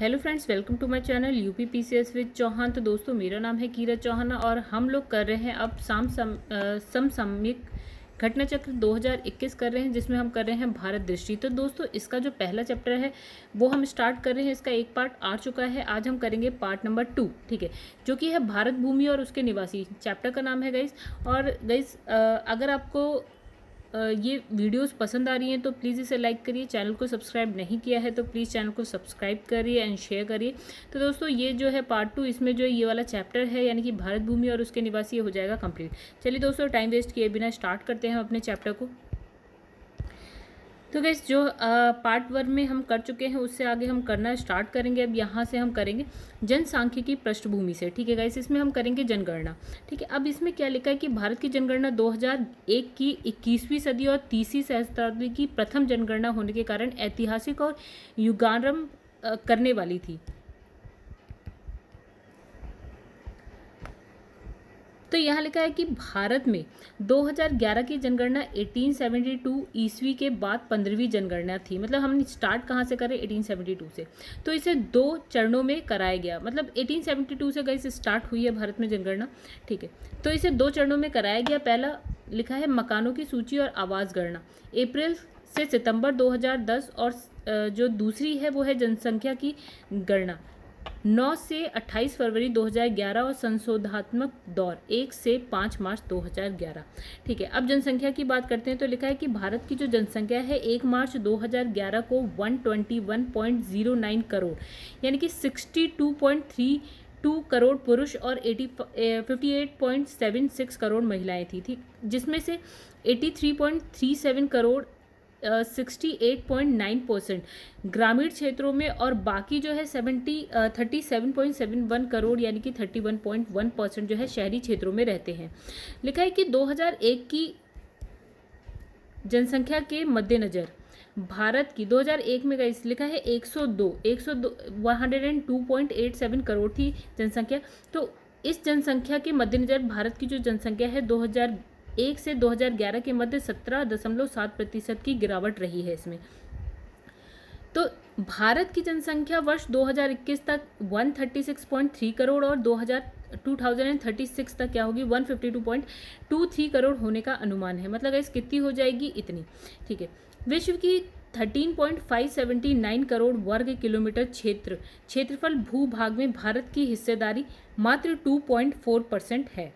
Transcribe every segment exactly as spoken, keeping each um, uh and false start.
Hello friends, welcome to my channel UP PCS with Chauhan. तो दोस्तों, मेरा नाम है कीरत चौहान और हम लोग कर रहे हैं अब साम सम समसामयिक घटना चक्र दो हज़ार इक्कीस कर रहे हैं, जिसमें हम कर रहे हैं भारत दृष्टि। तो दोस्तों, इसका जो पहला चैप्टर है वो हम स्टार्ट कर रहे हैं। इसका एक पार्ट आ चुका है, आज हम करेंगे पार्ट नंबर टू, ठीक है, जो कि है भारत भूमि और उसके निवासी। चैप्टर का नाम है गाइस। और गाइस, अगर आपको ये वीडियोस पसंद आ रही हैं तो प्लीज़ इसे लाइक करिए। चैनल को सब्सक्राइब नहीं किया है तो प्लीज़ चैनल को सब्सक्राइब करिए एंड शेयर करिए। तो दोस्तों, ये जो है पार्ट टू, इसमें जो ये वाला चैप्टर है यानी कि भारत भूमि और उसके निवासी, ये हो जाएगा कंप्लीट। चलिए दोस्तों, टाइम वेस्ट किए बिना स्टार्ट करते हैं अपने चैप्टर को। तो गाइस, जो पार्ट वन में हम कर चुके हैं उससे आगे हम करना स्टार्ट करेंगे। अब यहाँ से हम करेंगे जनसांख्यिकी पृष्ठभूमि से, ठीक है गाइस। इसमें हम करेंगे जनगणना, ठीक है। अब इसमें क्या लिखा है कि भारत की जनगणना दो हज़ार एक की इक्कीसवीं सदी और तीसरी सहस्त्राब्दी की प्रथम जनगणना होने के कारण ऐतिहासिक और युगारंभ करने वाली थी। तो यहाँ लिखा है कि भारत में दो हज़ार ग्यारह की जनगणना अठारह सौ बहत्तर ईस्वी के बाद पंद्रहवीं जनगणना थी। मतलब हम स्टार्ट कहाँ से करें? अठारह सौ बहत्तर से। तो इसे दो चरणों में कराया गया। मतलब अठारह सौ बहत्तर से गाइस स्टार्ट हुई है भारत में जनगणना, ठीक है। तो इसे दो चरणों में कराया गया। पहला लिखा है मकानों की सूची और आवास गणना, अप्रैल से सितंबर दो हज़ार दस। और जो दूसरी है वो है जनसंख्या की गणना, नौ से अट्ठाईस फरवरी दो हज़ार ग्यारह। और संशोधनात्मक दौर एक से पाँच मार्च दो हज़ार ग्यारह, ठीक है। अब जनसंख्या की बात करते हैं तो लिखा है कि भारत की जो जनसंख्या है एक मार्च दो हज़ार ग्यारह को एक सौ इक्कीस पॉइंट ज़ीरो नौ करोड़ यानी कि बासठ पॉइंट बत्तीस करोड़ पुरुष और अट्ठावन पॉइंट सात छह करोड़ महिलाएं थी, ठीक, जिसमें से तिरासी पॉइंट तीस करोड़ अड़सठ पॉइंट नौ परसेंट ग्रामीण क्षेत्रों में और बाकी जो है seventy thirty seven point seven one crore यानी कि thirty one point one percent जो है शहरी क्षेत्रों में रहते हैं। लिखा है कि दो हज़ार एक की जनसंख्या के मद्देनजर भारत की दो हज़ार एक में गाइस लिखा है एक सौ दो एक सौ दो एक सौ दो पॉइंट आठ सात करोड़ थी जनसंख्या। तो इस जनसंख्या के मद्देनजर भारत की जो जनसंख्या है दो हज़ार एक से दो हज़ार ग्यारह के मध्य सत्रह दशमलव सात प्रतिशत की गिरावट रही है इसमें। तो भारत की जनसंख्या वर्ष दो हज़ार इक्कीस तक एक सौ छत्तीस पॉइंट तीन करोड़ और दो हज़ार दो हज़ार छत्तीस तक क्या होगी? एक सौ बावन पॉइंट दो तीन करोड़ होने का अनुमान है। मतलब इस कितनी हो जाएगी? इतनी, ठीक है। विश्व की तेरह पॉइंट पाँच सौ उन्यासी करोड़ वर्ग किलोमीटर क्षेत्र क्षेत्रफल भूभाग में भारत की हिस्सेदारी मात्र दो पॉइंट चार परसेंट है।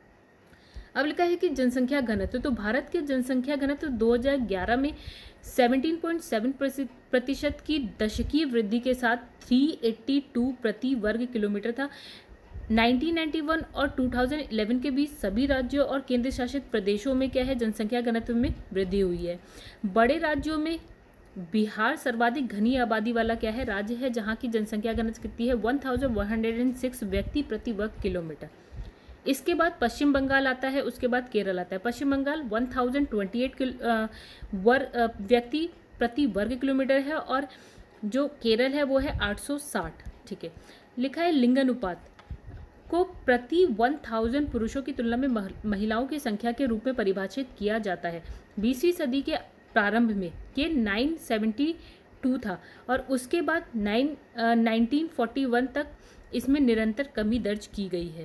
अब लिखा है कि जनसंख्या घनत्व, तो भारत के जनसंख्या घनत्व दो हज़ार ग्यारह में सत्रह पॉइंट सात प्रतिशत की दशकीय वृद्धि के साथ तीन सौ बयासी प्रति वर्ग किलोमीटर था। उन्नीस सौ इक्यानवे और दो हज़ार ग्यारह के बीच सभी राज्यों और केंद्र शासित प्रदेशों में क्या है? जनसंख्या घनत्व में वृद्धि हुई है। बड़े राज्यों में बिहार सर्वाधिक घनी आबादी वाला क्या है? राज्य है, जहां की जनसंख्या घनत्व कितनी है? एक हज़ार एक सौ छह व्यक्ति प्रति वर्ग किलोमीटर। इसके बाद पश्चिम बंगाल आता है, उसके बाद केरल आता है। पश्चिम बंगाल एक हज़ार अट्ठाईस वर्ग व्यक्ति प्रति वर्ग किलोमीटर है और जो केरल है वो है आठ सौ साठ, ठीक है। लिखा है लिंगानुपात को प्रति एक हज़ार पुरुषों की तुलना में महिलाओं की संख्या के रूप में परिभाषित किया जाता है। बीसवीं सदी के प्रारंभ में ये नौ सौ बहत्तर था और उसके बाद नाइन उन्नीस सौ इकतालीस तक इसमें निरंतर कमी दर्ज की गई है।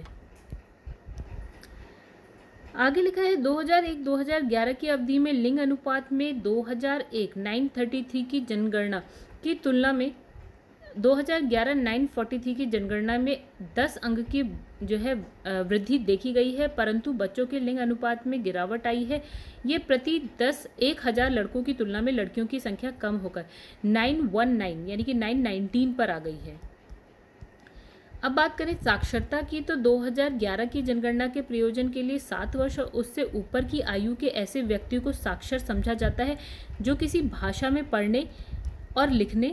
आगे लिखा है दो हज़ार एक दो हज़ार ग्यारह की अवधि में लिंग अनुपात में दो हज़ार एक नौ सौ तैंतीस की जनगणना की तुलना में दो हज़ार ग्यारह नौ सौ तैंतालीस की जनगणना में दस अंक की जो है वृद्धि देखी गई है, परंतु बच्चों के लिंग अनुपात में गिरावट आई है। ये प्रति दस एक हज़ार लड़कों की तुलना में लड़कियों की संख्या कम होकर नौ सौ उन्नीस यानी कि नौ सौ उन्नीस पर आ गई है। अब बात करें साक्षरता की, तो दो हज़ार ग्यारह की जनगणना के प्रयोजन के लिए सात वर्ष और उससे ऊपर की आयु के ऐसे व्यक्तियों को साक्षर समझा जाता है जो किसी भाषा में पढ़ने और लिखने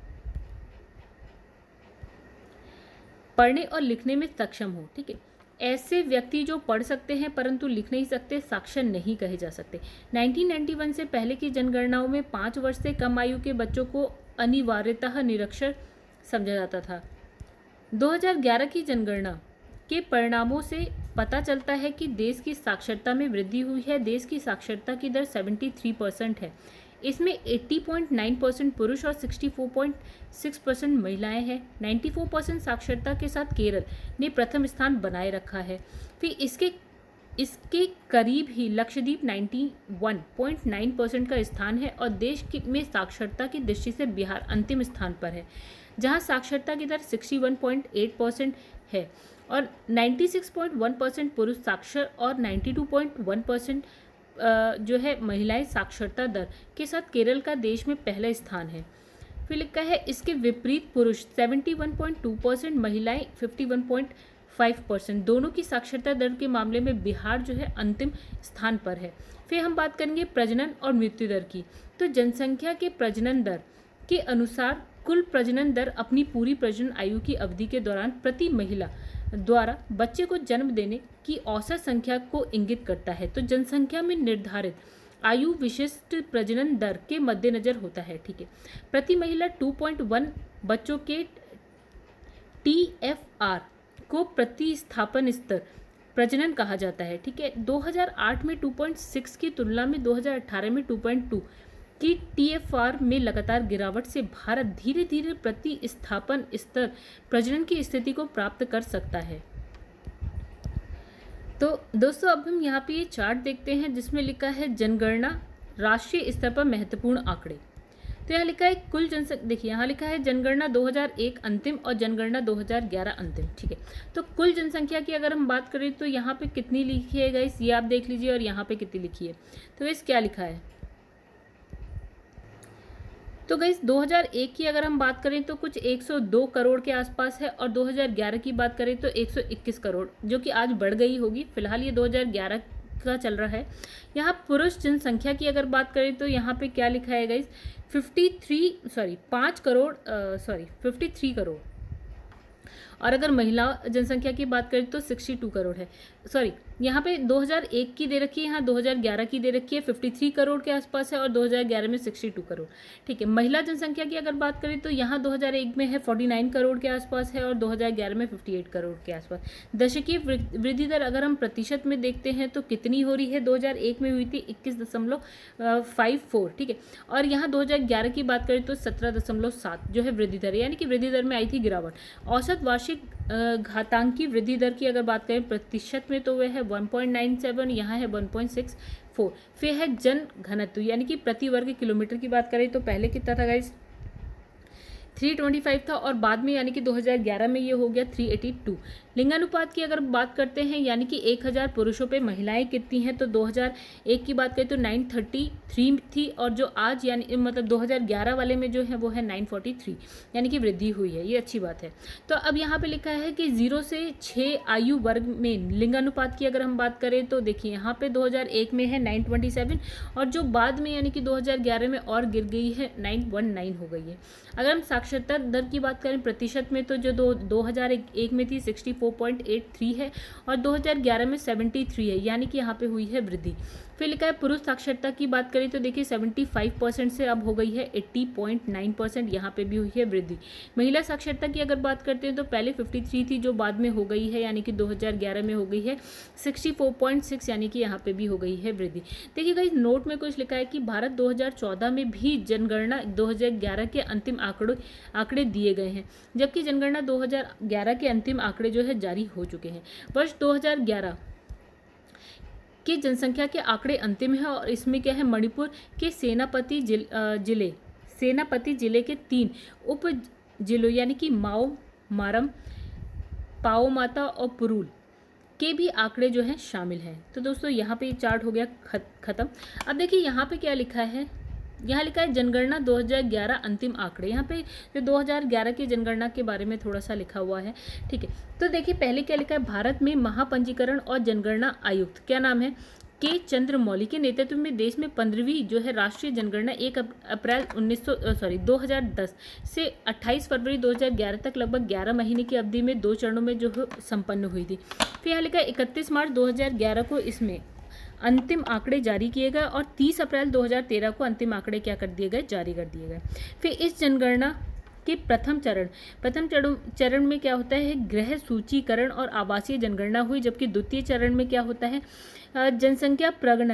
पढ़ने और लिखने में सक्षम हो, ठीक है। ऐसे व्यक्ति जो पढ़ सकते हैं परंतु लिख नहीं सकते साक्षर नहीं कहे जा सकते। उन्नीस सौ इक्यानवे से पहले की जनगणनाओं में पाँच वर्ष से कम आयु के बच्चों को अनिवार्यतः निरक्षर समझा जाता था। दो हज़ार ग्यारह की जनगणना के परिणामों से पता चलता है कि देश की साक्षरता में वृद्धि हुई है। देश की साक्षरता की दर तिहत्तर परसेंट है। इसमें अस्सी पॉइंट नौ परसेंट पुरुष और चौंसठ पॉइंट छह परसेंट महिलाएं हैं। चौरानवे परसेंट साक्षरता के साथ केरल ने प्रथम स्थान बनाए रखा है। फिर इसके इसके करीब ही लक्षद्वीप इक्यानवे पॉइंट नौ परसेंट का स्थान है और देश में साक्षरता की दृष्टि से बिहार अंतिम स्थान पर है, जहां साक्षरता की दर इकसठ पॉइंट आठ परसेंट है और छियानवे पॉइंट एक परसेंट पुरुष साक्षर और बानवे पॉइंट एक परसेंट जो है महिलाएं साक्षरता दर के साथ केरल का देश में पहला स्थान है। फिर लिखा है इसके विपरीत पुरुष इकहत्तर पॉइंट दो परसेंट, महिलाएं इक्यावन पॉइंट पाँच परसेंट, दोनों की साक्षरता दर के मामले में बिहार जो है अंतिम स्थान पर है। फिर हम बात करेंगे प्रजनन और मृत्यु दर की। तो जनसंख्या के प्रजनन दर के अनुसार कुल प्रजनन दर अपनी पूरी प्रजनन आयु की अवधि के दौरान प्रति महिला द्वारा बच्चे को जन्म देने की औसत संख्या को इंगित करता है। तो जनसंख्या में निर्धारित आयु विशिष्ट प्रजनन दर के मद्देनजर होता है। ठीक है, प्रति महिला दो पॉइंट एक बच्चों के टी एफ आर को प्रतिस्थापन स्तर प्रजनन कहा जाता है। ठीक है, दो हज़ार आठ में दो पॉइंट छह की तुलना में दो हज़ार अठारह में दो पॉइंट दो की टी एफ आर में लगातार गिरावट से भारत धीरे धीरे प्रतिस्थापन स्तर प्रजनन की स्थिति को प्राप्त कर सकता है। तो दोस्तों अब हम यहाँ पे ये चार्ट देखते हैं जिसमें लिखा है जनगणना राष्ट्रीय स्तर पर महत्वपूर्ण आंकड़े। तो यहाँ लिखा है कुल जनसंख्या, देखिए यहाँ लिखा है जनगणना दो हज़ार एक अंतिम और जनगणना दो हज़ार ग्यारह अंतिम। ठीक है, तो कुल जनसंख्या की अगर हम बात करें तो यहाँ पे कितनी लिखी है गाइस, ये आप देख लीजिए, और यहाँ पे कितनी लिखी है। तो गाइस क्या लिखा है, तो गाइस दो हज़ार एक की अगर हम बात करें तो कुछ एक सौ दो करोड़ के आसपास है और दो हज़ार ग्यारह की बात करें तो एक सौ इक्कीस करोड़, जो कि आज बढ़ गई होगी। फिलहाल ये दो हज़ार ग्यारह का चल रहा है। यहाँ पुरुष जनसंख्या की अगर बात करें तो यहाँ पे क्या लिखा है गाइस, तिरेपन सॉरी पाँच करोड़ सॉरी तिरेपन करोड़, और अगर महिला जनसंख्या की बात करें तो बासठ करोड़ है। सॉरी यहाँ पे दो हज़ार एक की दे रखी है, यहाँ दो हज़ार ग्यारह की दे रखी है, तिरेपन करोड़ के आसपास है और दो हज़ार ग्यारह में बासठ करोड़। ठीक है, महिला जनसंख्या की अगर बात करें तो यहाँ दो हज़ार एक में है उनचास करोड़ के आसपास है और दो हज़ार ग्यारह में अट्ठावन करोड़ के आसपास। दशकीय वृद्धि दर अगर हम प्रतिशत में देखते हैं तो कितनी हो रही है, दो हज़ार एक में हुई थी इक्कीस दशमलव फाइव फोर। ठीक है, और यहाँ दो हज़ार ग्यारह की बात करें तो सत्रह दशमलव सात जो है वृद्धि दर, यानी कि वृद्धि दर में आई थी गिरावट। औसत वार्षिक घातांकी वृद्धि दर की अगर बात करें प्रतिशत में तो वह है एक पॉइंट नौ सात, यहाँ है एक पॉइंट छह चार। फिर है जन घनत्व, यानी कि प्रति वर्ग किलोमीटर की बात करें तो पहले कितना था गाइस, तीन सौ पच्चीस था और बाद में यानी कि दो हज़ार ग्यारह में ये हो गया तीन सौ बयासी। लिंगानुपात की अगर बात करते हैं यानी कि एक हज़ार पुरुषों पे महिलाएं कितनी हैं, तो दो हज़ार एक की बात करें तो नौ सौ तैंतीस थी और जो आज यानी मतलब दो हज़ार ग्यारह वाले में जो है वो है नौ सौ तैंतालीस, यानी कि वृद्धि हुई है, ये अच्छी बात है। तो अब यहाँ पे लिखा है कि जीरो से छः आयु वर्ग में लिंगानुपात की अगर हम बात करें तो देखिए यहाँ पे दो हज़ार एक में है नौ सौ सत्ताईस और जो बाद में यानी कि दो हज़ार ग्यारह में और गिर गई है नौ सौ उन्नीस हो गई है। अगर हम साक्षरता दर की बात करें प्रतिशत में तो जो दो दो हज़ार एक में थी चौंसठ पॉइंट आठ तीन है और दो हज़ार ग्यारह में तिहत्तर है, यानी कि यहाँ पे हुई है वृद्धि। फिर लिखा है पुरुष साक्षरता की बात करें तो देखिए पचहत्तर परसेंट से अब हो गई है अस्सी पॉइंट नौ परसेंट, यहाँ पे भी हुई है वृद्धि। महिला साक्षरता की अगर बात करते हैं तो पहले तिरेपन थी जो बाद में हो गई है, यानी कि दो हज़ार ग्यारह में हो गई है चौंसठ पॉइंट छह, यानी कि यहाँ पे भी हो गई है वृद्धि। देखिए गाइस नोट में कुछ लिखा है कि भारत दो हज़ार चौदह में भी जनगणना दो हज़ार ग्यारह के अंतिम आंकड़ों आंकड़े दिए गए हैं, जबकि जनगणना दो हज़ार ग्यारह के अंतिम आंकड़े जो है जारी हो चुके हैं। वर्ष दो हज़ार ग्यारह की जनसंख्या के आंकड़े अंतिम है और इसमें क्या है, मणिपुर के सेनापति जिल, जिले सेनापति जिले के तीन उप जिलों यानी कि माओ मारम, पाओ माता और पुरुल के भी आंकड़े जो हैं शामिल हैं। तो दोस्तों यहाँ पे ये चार्ट हो गया खत्म। अब देखिए यहाँ पे क्या लिखा है, यहाँ लिखा है जनगणना दो हज़ार ग्यारह अंतिम आंकड़े। यहाँ पे जो दो हज़ार ग्यारह की जनगणना के बारे में थोड़ा सा लिखा हुआ है। ठीक है, तो देखिए पहले क्या लिखा है, भारत में महापंजीकरण और जनगणना आयुक्त, क्या नाम है, के चंद्रमौली के नेतृत्व में देश में पंद्रहवीं जो है राष्ट्रीय जनगणना एक अप्रैल उन्नीस सौ सॉरी दो हज़ार दस से अट्ठाईस फरवरी दो हज़ार ग्यारह तक लगभग ग्यारह महीने की अवधि में दो चरणों में जो है संपन्न हुई थी। फिर यहाँ लिखा है इकतीस मार्च दो हज़ार ग्यारह को इसमें अंतिम आंकड़े जारी किए गए और तीस अप्रैल दो हज़ार तेरह को अंतिम आंकड़े क्या कर दिए गए, जारी कर दिए गए। फिर इस जनगणना के प्रथम चरण प्रथम चरण चरण में क्या होता है, गृह सूचीकरण और आवासीय जनगणना हुई, जबकि द्वितीय चरण में क्या होता है, जनसंख्या प्रगणन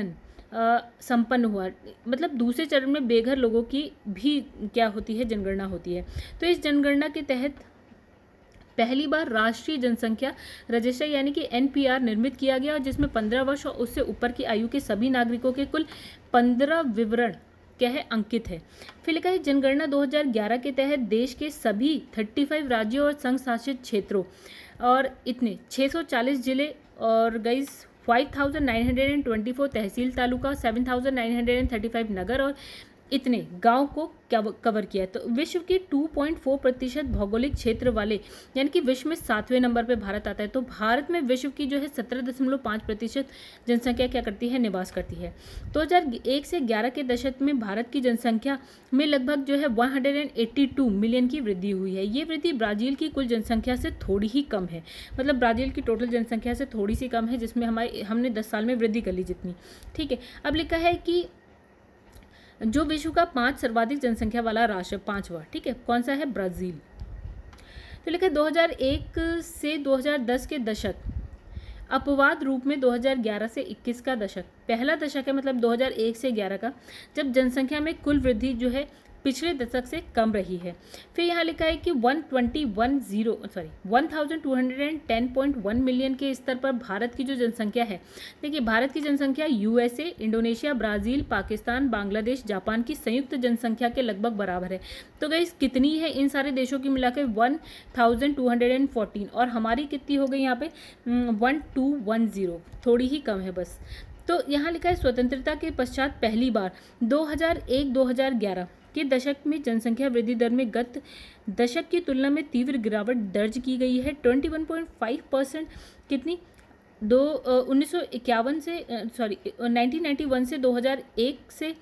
संपन्न हुआ, मतलब दूसरे चरण में बेघर लोगों की भी क्या होती है, जनगणना होती है। तो इस जनगणना के तहत पहली बार राष्ट्रीय जनसंख्या रजिस्टर यानी कि एन पी आर निर्मित किया गया, और जिसमें पंद्रह वर्ष और उससे ऊपर की आयु के सभी नागरिकों के कुल पंद्रह विवरण क्या है, अंकित है। फिर लिखा है जनगणना दो हज़ार ग्यारह के तहत देश के सभी पैंतीस राज्यों और संघ शासित क्षेत्रों और इतने छह सौ चालीस जिले और गाइस पाँच हज़ार नौ सौ चौबीस तहसील तालुका, सात हज़ार नौ सौ पैंतीस नगर और इतने गांव को कवर किया है। तो विश्व के दो पॉइंट चार प्रतिशत भौगोलिक क्षेत्र वाले यानी कि विश्व में सातवें नंबर पे भारत आता है। तो भारत में विश्व की जो है सत्रह दशमलव पाँच प्रतिशत जनसंख्या क्या करती है, निवास करती है। दो हज़ार एक से ग्यारह के दशक में भारत की जनसंख्या में लगभग जो है एक सौ बयासी मिलियन की वृद्धि हुई है। ये वृद्धि ब्राज़ील की कुल जनसंख्या से थोड़ी ही कम है, मतलब ब्राज़ील की टोटल जनसंख्या से थोड़ी सी कम है, जिसमें हमारे हमने दस साल में वृद्धि कर ली जितनी, ठीक है। अब लिखा है कि जो विश्व का पांच सर्वाधिक जनसंख्या वाला राष्ट्र, पांचवा, ठीक है, कौन सा है, ब्राजील। तो लिखा है दो हज़ार एक से दो हज़ार दस के दशक अपवाद रूप में दो हज़ार ग्यारह से इक्कीस का दशक पहला दशक है, मतलब दो हज़ार एक से ग्यारह का, जब जनसंख्या में कुल वृद्धि जो है पिछले दशक से कम रही है। फिर यहाँ लिखा है कि one twenty one zero sorry one thousand two hundred ten point one million के स्तर पर भारत की जो जनसंख्या है, देखिए भारत की जनसंख्या USA, Indonesia, Brazil, Pakistan, Bangladesh, Japan की संयुक्त जनसंख्या के लगभग बराबर है। तो गाइस कितनी है, इन सारे देशों की मिलाकर one thousand two hundred fourteen, और हमारी कितनी हो गई यहाँ पे वन टू वन जीरो, थोड़ी ही कम है बस। तो यहाँ लिखा है स्वतंत्रता के पश्चात पहली बार दो हज़ार एक दो हज़ार ग्यारह के दशक में जनसंख्या वृद्धि दर में गत दशक की तुलना में तीव्र गिरावट दर्ज की गई है। इक्कीस पॉइंट पाँच परसेंट कितनी दो उन्नीस सौ इक्यावन से सॉरी नाइनटीन नाइन्टी वन से दो हज़ार एक से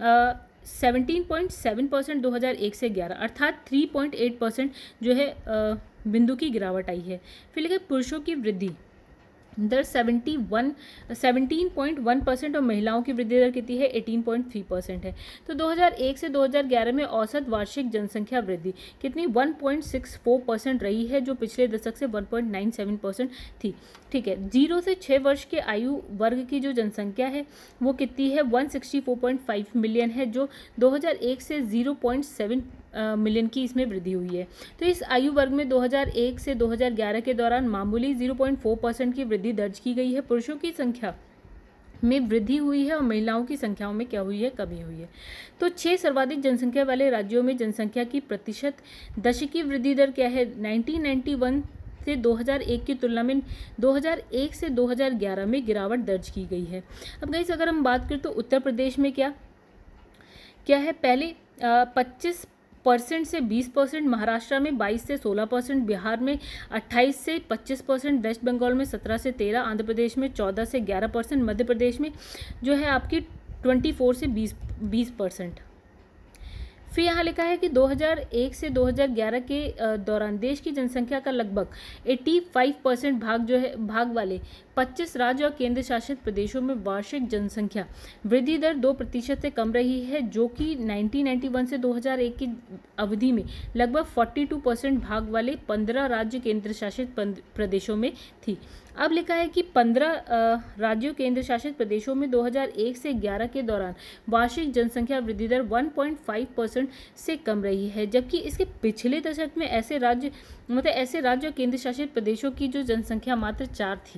सत्रह पॉइंट सात परसेंट दो हज़ार एक से ग्यारह, अर्थात तीन पॉइंट आठ परसेंट जो है आ, बिंदु की गिरावट आई है। फिर लिखा पुरुषों की वृद्धि दर seventy one seventeen point one percent और महिलाओं की वृद्धि दर कितनी है, एटीन पॉइंट थ्री परसेंट है। तो दो हज़ार एक से दो हज़ार ग्यारह में औसत वार्षिक जनसंख्या वृद्धि कितनी one point six four percent रही है, जो पिछले दशक से one point nine seven percent थी, ठीक है। जीरो से छः वर्ष के आयु वर्ग की जो जनसंख्या है वो कितनी है, one sixty four point five million है, जो दो हज़ार एक से ज़ीरो पॉइंट सेवन मिलियन की इसमें वृद्धि हुई है। तो इस आयु वर्ग में दो हज़ार एक से दो हज़ार ग्यारह के दौरान मामूली ज़ीरो पॉइंट फोर परसेंट की वृद्धि दर्ज की गई है। पुरुषों की संख्या में वृद्धि हुई है और महिलाओं की संख्याओं में क्या हुई है, कमी हुई है। तो छह सर्वाधिक जनसंख्या वाले राज्यों में जनसंख्या की प्रतिशत दशकीय वृद्धि दर क्या है, नाइनटीन नाइन्टी वन से दो हज़ार एक की तुलना में दो हज़ार एक से दो हज़ार ग्यारह में गिरावट दर्ज की गई है। अब गाइस अगर हम बात करें तो उत्तर प्रदेश में क्या क्या है, पहले पच्चीस परसेंट से बीस परसेंट, महाराष्ट्र में बाईस से सोलह परसेंट, बिहार में अट्ठाईस से पच्चीस परसेंट, वेस्ट बंगाल में सत्रह से तेरह, आंध्र प्रदेश में चौदह से ग्यारह परसेंट, मध्य प्रदेश में जो है आपकी चौबीस से बीस बीस परसेंट। फिर यहाँ लिखा है कि दो हज़ार एक से दो हज़ार ग्यारह के दौरान देश की जनसंख्या का लगभग पचासी परसेंट भाग जो है भाग वाले पच्चीस राज्य और केंद्र शासित प्रदेशों में वार्षिक जनसंख्या वृद्धि दर दो प्रतिशत से कम रही है, जो कि नाइनटीन नाइन्टी वन से दो हज़ार एक की अवधि में लगभग बयालीस परसेंट भाग वाले पंद्रह राज्य केंद्र शासित प्रदेशों में थी। अब लिखा है कि पंद्रह राज्यों केंद्र शासित प्रदेशों में दो हज़ार एक से ग्यारह के दौरान वार्षिक जनसंख्या वृद्धि दर एक पॉइंट पाँच परसेंट से कम रही है, जबकि इसके पिछले दशक में ऐसे राज्य मतलब ऐसे राज्य और केंद्र शासित प्रदेशों की जो जनसंख्या मात्र चार थी।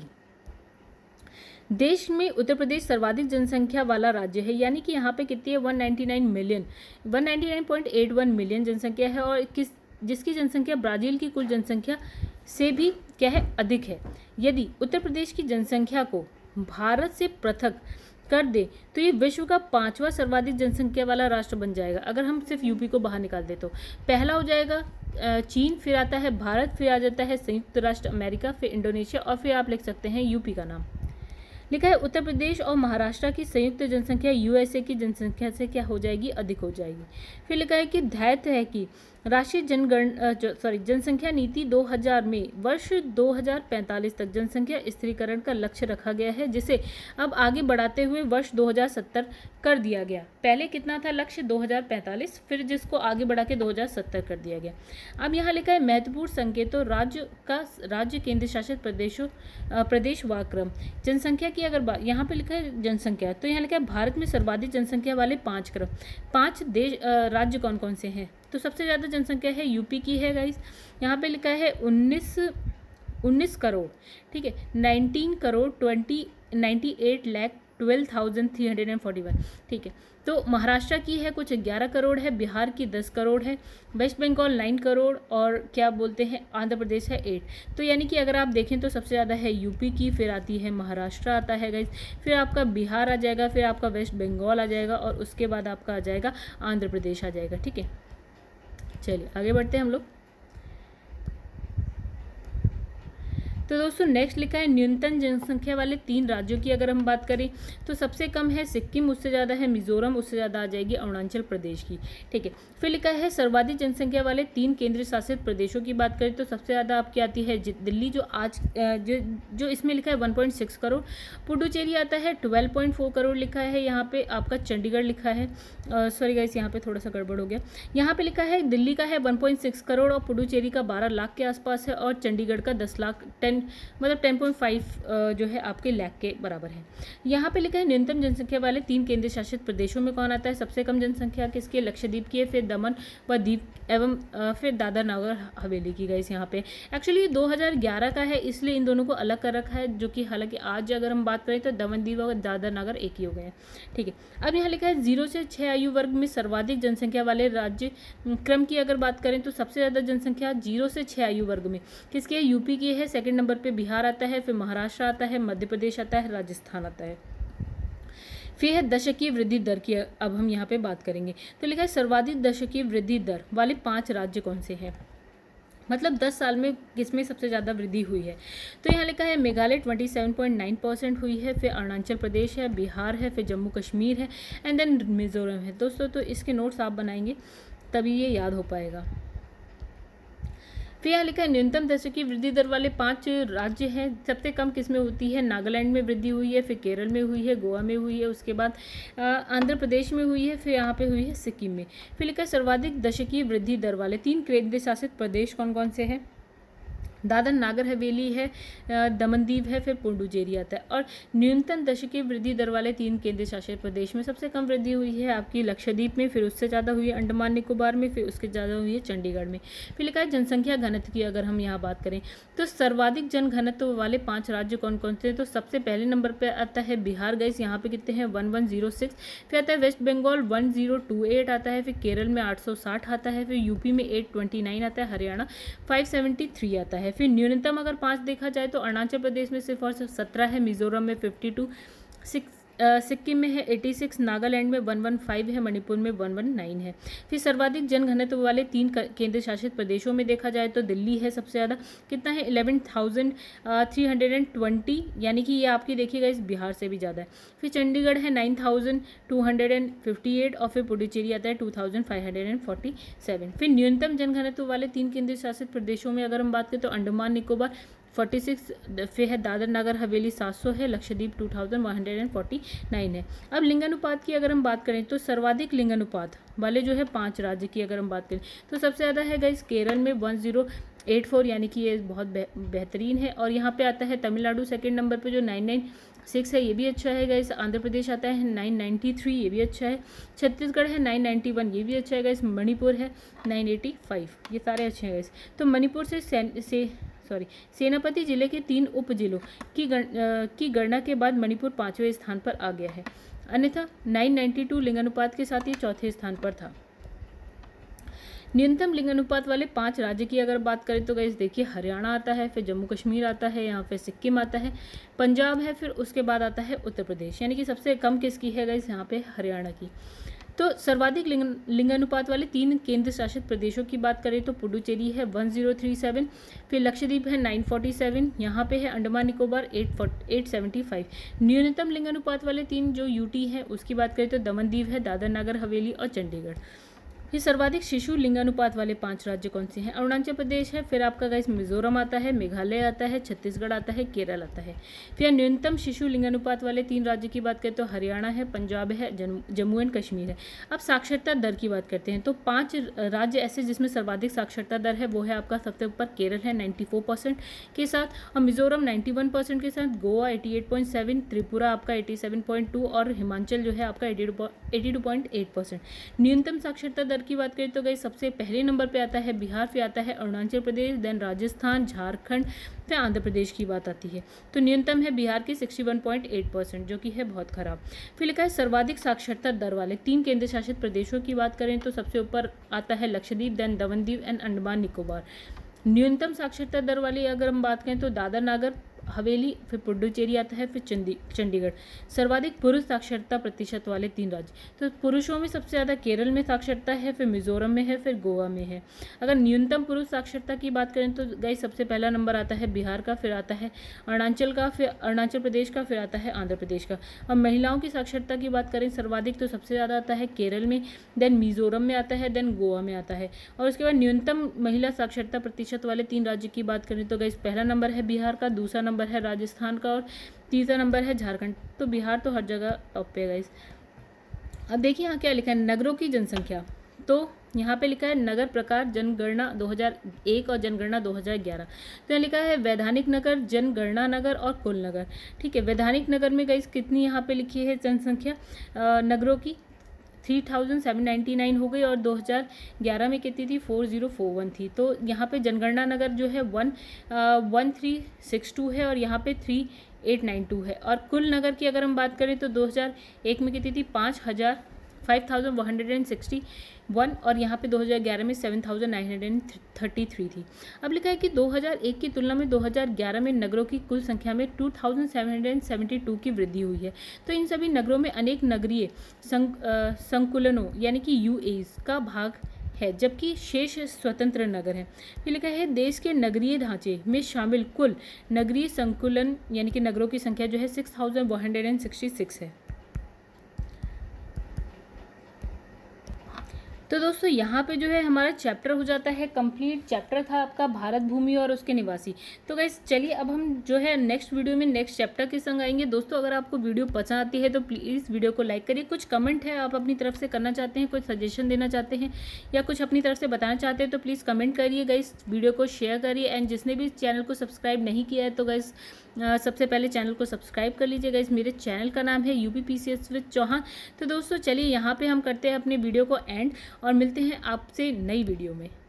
देश में उत्तर प्रदेश सर्वाधिक जनसंख्या वाला राज्य है, यानी कि यहाँ पे कितनी है, एक सौ निन्यानवे मिलियन एक सौ निन्यानवे पॉइंट आठ वन मिलियन जनसंख्या है, और किस जिसकी जनसंख्या ब्राज़ील की कुल जनसंख्या से भी क्या है, अधिक है। यदि उत्तर प्रदेश की जनसंख्या को भारत से पृथक कर दे तो ये विश्व का पांचवा सर्वाधिक जनसंख्या वाला राष्ट्र बन जाएगा। अगर हम सिर्फ यूपी को बाहर निकाल दे तो पहला हो जाएगा चीन, फिर आता है भारत, फिर आ जाता है संयुक्त राष्ट्र अमेरिका, फिर इंडोनेशिया, और फिर आप लिख सकते हैं यूपी का नाम। लिखा है उत्तर प्रदेश और महाराष्ट्र की संयुक्त जनसंख्या यूएसए की जनसंख्या से क्या हो जाएगी, अधिक हो जाएगी। फिर लिखा है कि ध्यात है कि राष्ट्रीय जनगण सॉरी जनसंख्या नीति दो हज़ार में वर्ष दो हज़ार पैंतालीस तक जनसंख्या स्थिरीकरण का लक्ष्य रखा गया है, जिसे अब आगे बढ़ाते हुए वर्ष दो हज़ार सत्तर कर दिया गया। पहले कितना था लक्ष्य? दो हज़ार पैंतालीस, फिर जिसको आगे बढ़ा के दो हज़ार सत्तर कर दिया गया। अब यहाँ लिखा है महत्वपूर्ण संकेतों राज्य का राज्य केंद्र शासित प्रदेशों प्रदेश व क्रम। जनसंख्या की अगर बात यहाँ पे लिखा है जनसंख्या, तो यहाँ लिखा है भारत में सर्वाधिक जनसंख्या वाले पाँच क्रम पाँच देश राज्य कौन कौन से हैं? तो सबसे ज़्यादा जनसंख्या है यूपी की है गाइस, यहाँ पे लिखा है उन्नीस उन्नीस करोड़, ठीक है, nineteen crore twenty ninety eight lakh twelve thousand three hundred and forty one, ठीक है। तो महाराष्ट्र की है कुछ ग्यारह करोड़ है, बिहार की दस करोड़ है, वेस्ट बंगाल नाइन करोड़ और क्या बोलते हैं आंध्र प्रदेश है एट। तो यानी कि अगर आप देखें तो सबसे ज़्यादा है यूपी की, फिर आती है महाराष्ट्र आता है गाइस, फिर आपका बिहार आ जाएगा, फिर आपका वेस्ट बंगाल आ जाएगा और उसके बाद आपका आ जाएगा आंध्र प्रदेश आ जाएगा, ठीक है। चलिए आगे बढ़ते हैं हम लोग। तो दोस्तों नेक्स्ट लिखा है न्यूनतम जनसंख्या वाले तीन राज्यों की अगर हम बात करें तो सबसे कम है सिक्किम, उससे ज़्यादा है मिजोरम, उससे ज़्यादा आ जाएगी अरुणाचल प्रदेश की, ठीक है। फिर लिखा है सर्वाधिक जनसंख्या वाले तीन केंद्र शासित प्रदेशों की बात करें तो सबसे ज़्यादा आपकी आती है दिल्ली, जो आज जो जो इसमें लिखा है one point six crore, Puducherry आता है ट्वेल्व पॉइंट फोर करोड़ लिखा है, यहाँ पे आपका चंडीगढ़ लिखा है, सॉरी गाइस यहाँ पे थोड़ा सा गड़बड़ हो गया, यहाँ पे लिखा है दिल्ली का है वन पॉइंट सिक्स करोड़ और पुडुचेरी का बारह लाख के आसपास है और चंडीगढ़ का दस लाख टेन मतलब टेन पॉइंट फाइव जो है आपके लाख के बराबर है। यहाँ पे लिखा है न्यूनतम जनसंख्या वाले तीन केंद्र शासित प्रदेशों में कौन आता है? सबसे कम जनसंख्या किसकी? लक्षद्वीप की है, फिर दमन व दीप एवं फिर दादर नगर हवेली की। गाइस यहाँ पे एक्चुअली दो हज़ार ग्यारह का है इसलिए इन दोनों को अलग कर रखा है, जो कि हालांकि आज अगर हम बात करें तो दमन दीप और दादर नगर एक ही हो गए हैं, ठीक है। अब यहाँ लिखा है जीरो से छः आयु वर्ग में सर्वाधिक जनसंख्या वाले राज्य क्रम की अगर बात करें तो सबसे ज़्यादा जनसंख्या जीरो से छः आयु वर्ग में किसकी है? यूपी की है, सेकंड नंबर पे बिहार आता है, फिर महाराष्ट्र आता है, मध्य प्रदेश आता है, राजस्थान आता है। फिर है दशकीय वृद्धि दर की अब हम यहाँ पे बात करेंगे तो लिखा है सर्वाधिक दशकीय वृद्धि दर वाले पांच राज्य कौन से हैं, मतलब दस साल में किसमें सबसे ज़्यादा वृद्धि हुई है। तो यहाँ लिखा है मेघालय सत्ताईस पॉइंट नौ परसेंट हुई है, फिर अरुणाचल प्रदेश है, बिहार है, फिर जम्मू कश्मीर है एंड देन मिजोरम है। दोस्तों तो इसके नोट्स आप बनाएंगे तभी ये याद हो पाएगा। फिर यहाँ लिखा है न्यूनतम दशकीय वृद्धि दर वाले पांच राज्य हैं, सबसे कम किसमें होती है? नागालैंड में वृद्धि हुई है, फिर केरल में हुई है, गोवा में हुई है, उसके बाद आंध्र प्रदेश में हुई है, फिर यहाँ पे हुई है सिक्किम में। फिर लिखा है सर्वाधिक दशकीय वृद्धि दर वाले तीन केंद्र शासित प्रदेश कौन कौन से हैं? दादर नागर हवेली है, दमनदीव है, फिर पुडुचेरी आता है। और न्यूनतम दशकीय वृद्धि दर वाले तीन केंद्र शासित प्रदेश में सबसे कम वृद्धि हुई है आपकी लक्षद्वीप में, फिर उससे ज़्यादा हुई है अंडमान निकोबार में, फिर उसके ज़्यादा हुई है चंडीगढ़ में। फिर लिखा है जनसंख्या घनत्व की अगर हम यहाँ बात करें तो सर्वाधिक जन घनत्व वाले पाँच राज्य कौन कौन से? तो सबसे पहले नंबर पर आता है बिहार, गाइस यहाँ पे कितने हैं? One one zero six. फिर आता है West Bengal one zero two eight आता है, फिर केरल में आठ सौ साठ आता है, फिर यूपी में एट ट्वेंटी नाइन आता है, हरियाणा फाइव सेवेंटी थ्री आता है। फिर न्यूनतम अगर पाँच देखा जाए तो अरुणाचल प्रदेश में सिर्फ और सिर्फ सत्रह है, मिजोरम में फिफ्टी टू, सिक्स सिक्किम में है छियासी, नागालैंड में वन वन फाइव है, मणिपुर में वन वन नाइन है। फिर सर्वाधिक जनघनत्व वाले तीन केंद्र शासित प्रदेशों में देखा जाए तो दिल्ली है सबसे ज़्यादा, कितना है? Eleven thousand three hundred and twenty, यानी कि ये आपकी देखिएगा इस बिहार से भी ज़्यादा है। फिर चंडीगढ़ है nine thousand two hundred and fifty eight और फिर पुडुचेरी आता है two thousand five hundred and forty seven. फिर न्यूनतम जनघनत्व वाले तीन केंद्र शासित प्रदेशों में अगर हम बात करें तो अंडमान निकोबार फोर्टी सिक्स, फिर है दादर नगर हवेली सात सौ है, Lakshadweep two thousand one hundred and forty nine है। अब लिंगानुपात की अगर हम बात करें तो सर्वाधिक लिंगानुपात वाले जो है पांच राज्य की अगर हम बात करें तो सबसे ज़्यादा है गाइस केरल में वन जीरो एट फोर, यानी कि ये बहुत बेहतरीन है। और यहाँ पे आता है तमिलनाडु सेकंड नंबर पे जो नाइन नाइन सिक्स है, ये भी अच्छा है गाइस। आंध्र प्रदेश आता है नाइन नाइन्टी थ्री, ये भी अच्छा है। छत्तीसगढ़ है नाइन नाइन्टी वन, ये भी अच्छा है गाइस। मणिपुर है नाइन एटी फाइव, ये सारे अच्छे हैं गाइस। तो मणिपुर से से सॉरी सेनापति जिले के तीन उप जिलों की गण, की गणना के बाद मणिपुर पाँचवें स्थान पर आ गया है, अन्यथा नाइन नाइन्टी टू लिंगानुपात के साथ ये चौथे स्थान पर था। न्यूनतम लिंगानुपात वाले पांच राज्य की अगर बात करें तो गाइस देखिए हरियाणा आता है, फिर जम्मू कश्मीर आता है, यहाँ पे सिक्किम आता है, पंजाब है, फिर उसके बाद आता है उत्तर प्रदेश, यानी कि सबसे कम किसकी है गाइस? यहाँ पे हरियाणा की। तो सर्वाधिक लिंग लिंगानुपात वाले तीन केंद्र शासित प्रदेशों की बात करें तो पुडुचेरी है वन जीरो थ्री सेवन, फिर लक्षद्वीप है नाइन फोर्टी सेवन, यहाँ पे है Andaman Nicobar eight seventy five. न्यूनतम लिंगानुपात वाले तीन जो यूटी है उसकी बात करें तो दमन दीव है, दादर नगर हवेली और चंडीगढ़। ये सर्वाधिक शिशु लिंगानुपात वाले पांच राज्य कौन से हैं? अरुणाचल प्रदेश है, फिर आपका गाइस मिजोरम आता है, मेघालय आता है, छत्तीसगढ़ आता है, केरल आता है। फिर न्यूनतम शिशु लिंगानुपात वाले तीन राज्य की बात करें तो हरियाणा है, पंजाब है, जम्मू एंड कश्मीर है। अब साक्षरता दर की बात करते हैं तो पांच राज्य ऐसे जिसमें सर्वाधिक साक्षरता दर है वो है आपका सबसे ऊपर केरल है चौरानवे परसेंट के साथ, और मिजोरम इक्यानवे परसेंट के साथ, गोवा अठासी पॉइंट सात, त्रिपुरा आपका सत्तासी पॉइंट दो और हिमाचल जो है आपका बयासी पॉइंट आठ परसेंट। न्यूनतम साक्षरता दर की बात करें तो गई सबसे पहले नंबर पे आता है बिहार, फिर आता है अरुणाचल प्रदेश, देन राजस्थान, झारखंड, फिर आंध्र प्रदेश की बात आती है। तो न्यूनतम है बिहार की इकसठ पॉइंट आठ परसेंट जो कि है बहुत खराब। फिर लिखा है सर्वाधिक साक्षरता दर वाले तीन केंद्र शासित प्रदेशों की बात करें तो सबसे ऊपर आता है लक्षद्वीप, देन दमनदीव एंड अंडमान निकोबार। न्यूनतम साक्षरता दर वाली अगर हम बात करें तो दादर नागर हवेली, फिर पुडुचेरी आता है, फिर चंडी चंडीगढ़। सर्वाधिक पुरुष साक्षरता प्रतिशत वाले तीन राज्य, तो पुरुषों में सबसे ज़्यादा केरल में साक्षरता है, फिर मिजोरम में है, फिर गोवा में है। अगर न्यूनतम पुरुष साक्षरता की बात करें तो गई सबसे पहला नंबर आता है बिहार का, फिर आता है अरुणाचल का, फिर अरुणाचल प्रदेश का, फिर आता है आंध्र प्रदेश का। और महिलाओं की साक्षरता की बात करें सर्वाधिक तो सबसे ज़्यादा आता है केरल में, देन मिजोरम में आता है, देन गोवा में आता है। और उसके बाद न्यूनतम महिला साक्षरता प्रतिशत वाले तीन राज्य की बात करें तो गई पहला नंबर है बिहार का, दूसरा नंबर है राजस्थान का और तीसरा नंबर है झारखंड। तो बिहार तो हर जगह टॉप पे गाइस। अब देखिए यहाँ क्या लिखा है, नगरों की जनसंख्या। तो यहाँ पे लिखा है नगर प्रकार जनगणना दो हज़ार एक और जनगणना दो हज़ार ग्यारह। तो यहाँ लिखा है वैधानिक नगर, जनगणना नगर और कुल नगर। ठीक है, वैधानिक नगर में गाइस कितनी यहाँ पे लिखी है जनसंख्या नगरों की three thousand seven ninety nine हो गई, और दो हज़ार ग्यारह में कितनी थी फोर ज़ीरो फोर वन थी। तो यहाँ पे जनगणना नगर जो है one one three six two है और यहाँ पे थ्री एट नाइन टू है। और कुल नगर की अगर हम बात करें तो दो हज़ार एक में कितनी थी पाँच हज़ार five thousand one hundred and sixty one और यहाँ पे दो हज़ार ग्यारह में seven thousand nine hundred thirty three थी। अब लिखा है कि दो हज़ार एक की तुलना में दो हज़ार ग्यारह में नगरों की कुल संख्या में two thousand seven hundred seventy two की वृद्धि हुई है। तो इन सभी नगरों में अनेक नगरीय संकुलनों यानी कि यूएस का भाग है, जबकि शेष स्वतंत्र नगर हैं। फिर लिखा है देश के नगरीय ढांचे में शामिल कुल नगरीय संकुलन यानी कि नगरों की संख्या जो है six thousand one hundred and sixty six है। तो दोस्तों यहाँ पे जो है हमारा चैप्टर हो जाता है कंप्लीट। चैप्टर था आपका भारत भूमि और उसके निवासी। तो गाइस चलिए अब हम जो है नेक्स्ट वीडियो में नेक्स्ट चैप्टर के संग आएंगे। दोस्तों अगर आपको वीडियो पसंद आती है तो प्लीज़ वीडियो को लाइक करिए। कुछ कमेंट है आप अपनी तरफ से करना चाहते हैं, कुछ सजेशन देना चाहते हैं या कुछ अपनी तरफ से बताना चाहते हैं तो प्लीज़ कमेंट करिए गाइस। वीडियो को शेयर करिए एंड जिसने भी चैनल को सब्सक्राइब नहीं किया है तो गाइस सबसे पहले चैनल को सब्सक्राइब कर लीजिए गाइस। मेरे चैनल का नाम है यूपी पीसीएस विद चौहान। तो दोस्तों चलिए यहाँ पे हम करते हैं अपने वीडियो को एंड और मिलते हैं आपसे नई वीडियो में।